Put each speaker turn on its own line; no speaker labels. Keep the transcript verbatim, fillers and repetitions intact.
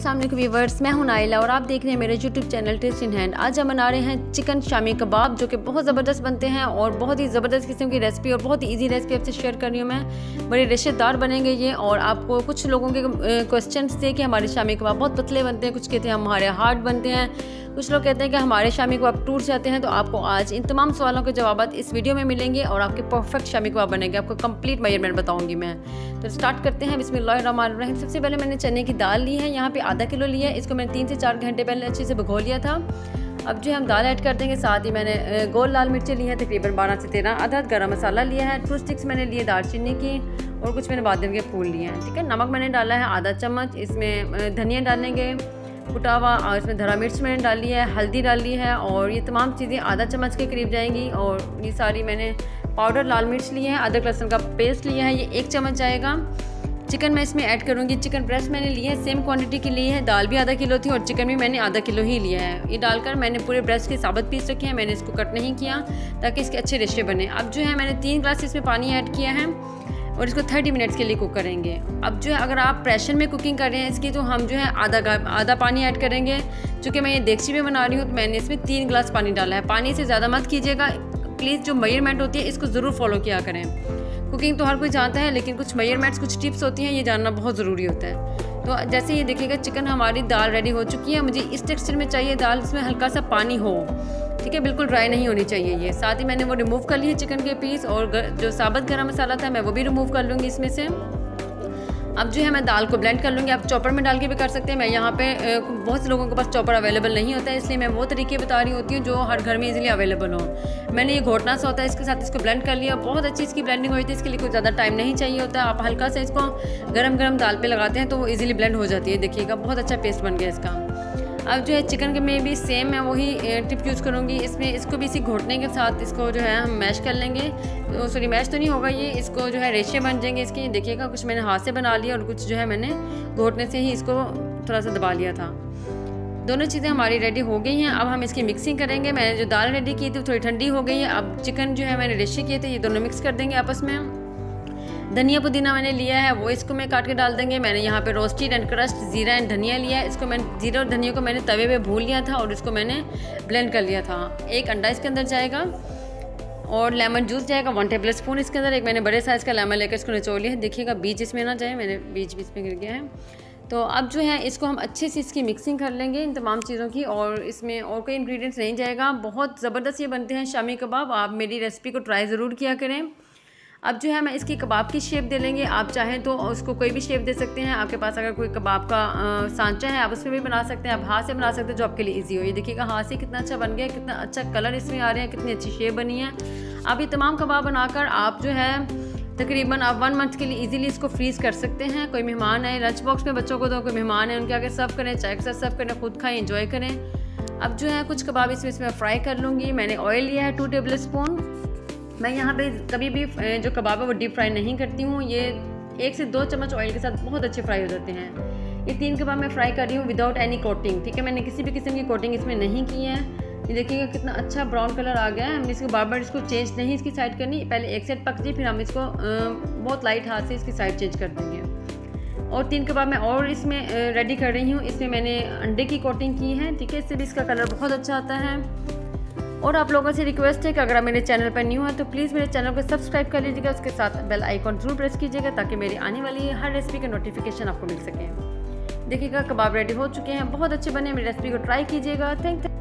अस्सलाम वालेकुम व्यूअर्स, मैं हूं नाइला और आप देख रहे हैं मेरे YouTube channel taste in hand. आज हम बना रहे हैं चिकन शामी कबाब, जो कि बहुत ज़बरदस्त बनते हैं और बहुत ही ज़बरदस्त किस्म की रेसिपी और बहुत ही इजी रेसिपी आपसे शेयर कर रही हूँ मैं। बड़े रेशेदार बनेंगे ये। और आपको कुछ लोगों के क्वेश्चन थे कि हमारे शामी कबाब बहुत पतले बनते हैं, कुछ कहते हैं हमारे हार्ड बनते हैं, कुछ लोग कहते हैं कि हमारे शामी कबाब टूट जाते हैं। तो आपको आज इन तमाम सवालों के जवाब इस वीडियो में मिलेंगे और आपके परफेक्ट शामी कबाब बनेंगे। आपको कंप्लीट मेजरमेंट बताऊंगी मैं। तो स्टार्ट करते हैं। बिस्मिल्लाहिर्रहमानिर्रहीम। सबसे पहले मैंने चने की दाल ली है, यहाँ पे आधा किलो लिया है। इसको मैंने तीन से चार घंटे पहले अच्छे से भिगो लिया था। अब जो है हम दाल ऐड कर देंगे। साथ ही मैंने गोल लाल मिर्चें ली हैं तकरीबन बारह से तेरह अदद, गरम मसाला लिया है, टू स्टिक्स मैंने लिए दालचीनी की और कुछ मैंने बादाम के फूल लिए हैं। ठीक है, नमक मैंने डाला है आधा चम्मच, इसमें धनिया डालेंगे कुटा हुआ, और इसमें धरा मिर्च मैंने डाली है, हल्दी डाली है और ये तमाम चीज़ें आधा चम्मच के करीब जाएंगी। और ये सारी मैंने पाउडर लाल मिर्च लिए हैं, अदरक लहसुन का पेस्ट लिया है, ये एक चम्मच जाएगा। चिकन मैं इसमें ऐड करूँगी। चिकन ब्रेस्ट मैंने लिए है, सेम क्वांटिटी की ली है। दाल भी आधा किलो थी और चिकन भी मैंने आधा किलो ही लिया है। ये डालकर मैंने पूरे ब्रेस्ट के साबुत पीस रखे हैं, मैंने इसको कट नहीं किया ताकि इसके अच्छे रेशे बने। अब जो है मैंने तीन गिलास इसमें पानी ऐड किया है और इसको तीस मिनट्स के लिए कुक करेंगे। अब जो है अगर आप प्रेशर में कुकिंग कर रहे हैं इसकी, तो हम जो है आधा आधा पानी ऐड करेंगे। चूँकि मैं ये देगची में बना रही हूँ तो मैंने इसमें तीन गिलास पानी डाला है। पानी से ज़्यादा मत कीजिएगा प्लीज़। जो मेजरमेंट होती है इसको ज़रूर फॉलो किया करें। कुकिंग तो हर कोई जानता है, लेकिन कुछ मेजरमेंट्स, कुछ टिप्स होती हैं, ये जानना बहुत ज़रूरी होता है। तो जैसे ये देखिएगा चिकन हमारी दाल रेडी हो चुकी है। मुझे इस टेक्सचर में चाहिए दाल, इसमें हल्का सा पानी हो। ठीक है, बिल्कुल ड्राई नहीं होनी चाहिए ये। साथ ही मैंने वो रिमूव कर लिए चिकन के पीस और जो साबुत गरम मसाला था मैं वो भी रिमूव कर लूँगी इसमें से। अब जो है मैं दाल को ब्लेंड कर लूँगी। आप चॉपर में डाल के भी कर सकते हैं। मैं यहाँ पे बहुत से लोगों के पास चॉपर अवेलेबल नहीं होता है, इसलिए मैं वो तरीके बता रही होती हूँ जो हर घर में इजीली अवेलेबल हो। मैंने ये घोटना सा होता है, इसके साथ इसको ब्लेंड कर लिया। बहुत अच्छी इसकी ब्लेंडिंग होती है, इसके लिए कोई ज़्यादा टाइम नहीं चाहिए होता है। आप हल्का सा इसको गरम गरम दाल पे लगाते हैं तो वो ईजिली ब्लेंड हो जाती है। देखिएगा बहुत अच्छा पेस्ट बन गया इसका। अब जो है चिकन के में भी सेम मैं वही टिप यूज़ करूँगी। इसमें इसको भी इसी घोटने के साथ इसको जो है हम मैश कर लेंगे। तो सॉरी मैश तो नहीं होगा ये, इसको जो है रेशे बन जाएंगे इसके। देखिएगा कुछ मैंने हाथ से बना लिया और कुछ जो है मैंने घोटने से ही इसको थोड़ा सा दबा लिया था। दोनों चीज़ें हमारी रेडी हो गई हैं। अब हम इसकी मिक्सिंग करेंगे। मैंने जो दाल रेडी की थी थोड़ी ठंडी हो गई है। अब चिकन जो है मैंने रेशे किए थे, ये दोनों मिक्स कर देंगे आपस में। धनिया पुदीना मैंने लिया है, वो इसको मैं काट के डाल देंगे। मैंने यहाँ पे रोस्टेड एंड क्रश्ड जीरा एंड धनिया लिया है। इसको मैंने जीरा और धनिया को मैंने तवे पे भून लिया था और इसको मैंने ब्लेंड कर लिया था। एक अंडा इसके अंदर जाएगा और लेमन जूस जाएगा वन टेबल स्पून इसके अंदर। एक मैंने बड़े साइज़ का लेमन लेकर इसको निचोड़ लिया है। देखिएगा बीच इसमें ना जाए, मैंने बीच बीच में गिर गया है। तो अब जो है इसको हम अच्छे से इसकी मिक्सिंग कर लेंगे इन तमाम चीज़ों की। और इसमें और कोई इंग्रेडिएंट्स नहीं जाएगा। बहुत ज़बरदस्त ये बनते हैं शामी कबाब। आप मेरी रेसिपी को ट्राई ज़रूर किया करें। अब जो है मैं इसकी कबाब की शेप दे लेंगे। आप चाहें तो उसको कोई भी शेप दे सकते हैं। आपके पास अगर कोई कबाब का आ, सांचा है आप उसमें भी बना सकते हैं। आप हाथ से बना सकते हैं जो आपके लिए इजी हो। ये देखिएगा हाथ से कितना अच्छा बन गया, कितना अच्छा कलर इसमें आ रहे हैं, कितनी अच्छी शेप बनी है। अब ये तमाम कबाब बनाकर आप जो है तकरीबन आप वन मंथ के लिए इजीली इसको फ्रीज़ कर सकते हैं। कोई मेहमान आए, लंच बॉक्स में बच्चों को दो, कोई मेहमान है उनके आगे सर्व करें, चाय के साथ सर्व करें, खुद खाएँ, इंजॉय करें। अब जो है कुछ कबाब इसमें इसमें फ्राई कर लूँगी। मैंने ऑयल लिया है टू टेबल स्पून। मैं यहाँ पे कभी भी जो कबाब है वो डीप फ्राई नहीं करती हूँ। ये एक से दो चम्मच ऑयल के साथ बहुत अच्छे फ्राई हो जाते हैं। ये तीन कबाब मैं फ्राई कर रही हूँ विदाउट एनी कोटिंग। ठीक है, मैंने किसी भी किस्म की कोटिंग इसमें नहीं की है। ये देखिएगा कितना अच्छा ब्राउन कलर आ गया है। हमने इसको बार बार इसको चेंज नहीं इसकी साइड करनी, पहले एक साइड पक जाए फिर हम इसको बहुत लाइट हाथ से इसकी साइड चेंज कर देंगे। और तीन कबाब मैं और इसमें रेडी कर रही हूँ। इसमें मैंने अंडे की कोटिंग की है। ठीक है, इससे भी इसका कलर बहुत अच्छा आता है। और आप लोगों से रिक्वेस्ट है कि अगर आप मेरे चैनल पर न्यू हैं तो प्लीज़ मेरे चैनल को सब्सक्राइब कर लीजिएगा। उसके साथ बेल आइकॉन जरूर प्रेस कीजिएगा ताकि मेरी आने वाली हर रेसिपी के नोटिफिकेशन आपको मिल सके। देखिएगा कबाब रेडी हो चुके हैं, बहुत अच्छे बने। मेरी रेसिपी को ट्राई कीजिएगा। थैंक